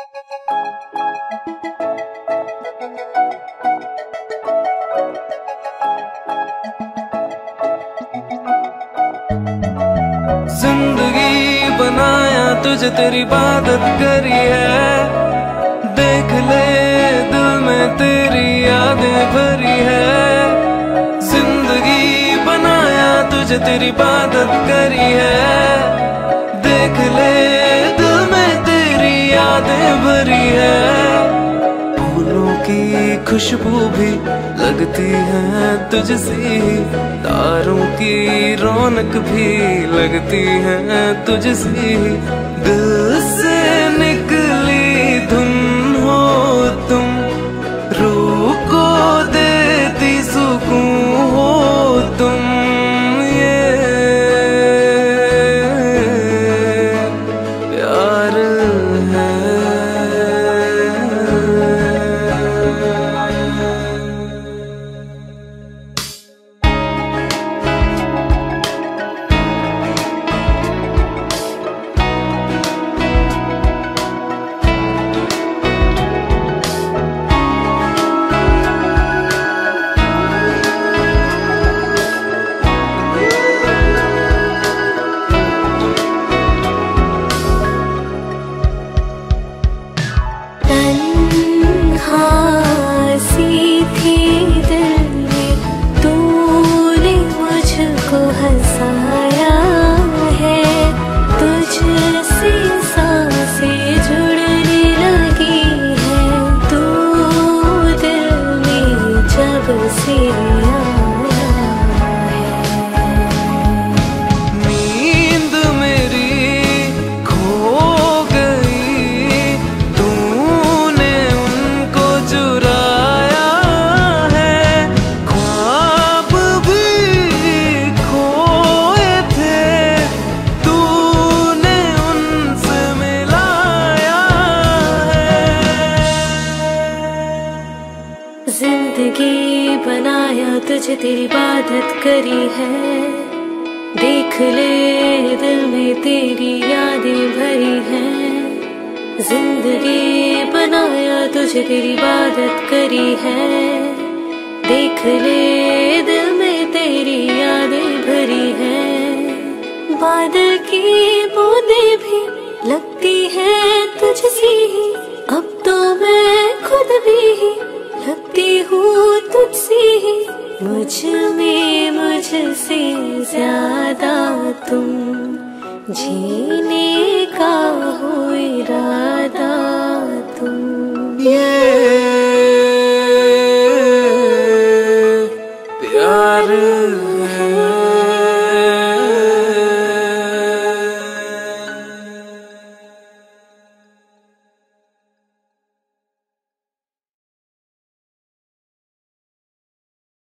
जिंदगी बनाया तुझे तेरी इबादत करी है, देख ले दिल में तेरी यादें भरी है। जिंदगी बनाया तुझे तेरी इबादत करी है, देख ले दिल में तेरी यादें भरी है। फूलों की खुशबू भी लगती है तुझसे, तारों की रौनक भी लगती है तुझसे। दिल से निकली धुन हो तुम, रूह को देती सुकून हो तुम। ये प्यार है। नींद मेरी खो गई, तूने उनको चुराया है। ख्वाब भी खोए थे, तूने उनसे मिलाया है। जिंदगी बनाया तुझे तेरी इबादत करी है, देख ले दिल में तेरी यादें भरी हैं। जिंदगी बनाया तुझे तेरी इबादत करी है, देख ले दिल में तेरी यादें भरी हैं। बादल की बूंदें भी लगती हैं तुझसी ही, अब तो मैं खुद भी लगती हूँ तुझसे ही। मुझ में मुझसे ज्यादा तुम जीने का हो